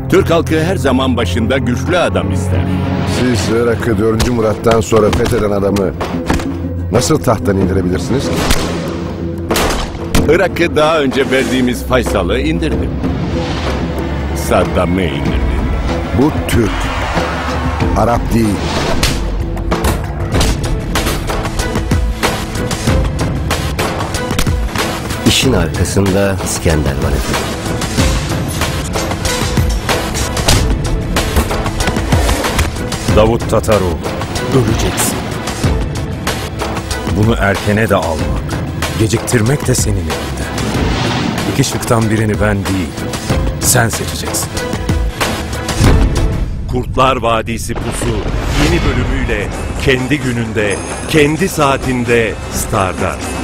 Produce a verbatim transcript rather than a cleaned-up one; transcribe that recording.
Türk halkı her zaman başında güçlü adam ister. Siz Irak'ı dördüncü Murat'tan sonra fetheden adamı nasıl tahttan indirebilirsiniz ki? Irak'ı daha önce verdiğimiz Faysal'ı indirdim. Saddam'ı indirdim. Bu Türk. Arap değil. İşin arkasında İskender var efendim. Davut Tataroğlu, öleceksin. Bunu erkene de almak, geciktirmek de senin elinde. İki şıktan birini ben değil, sen seçeceksin. Kurtlar Vadisi Pusu yeni bölümüyle kendi gününde, kendi saatinde Star'da.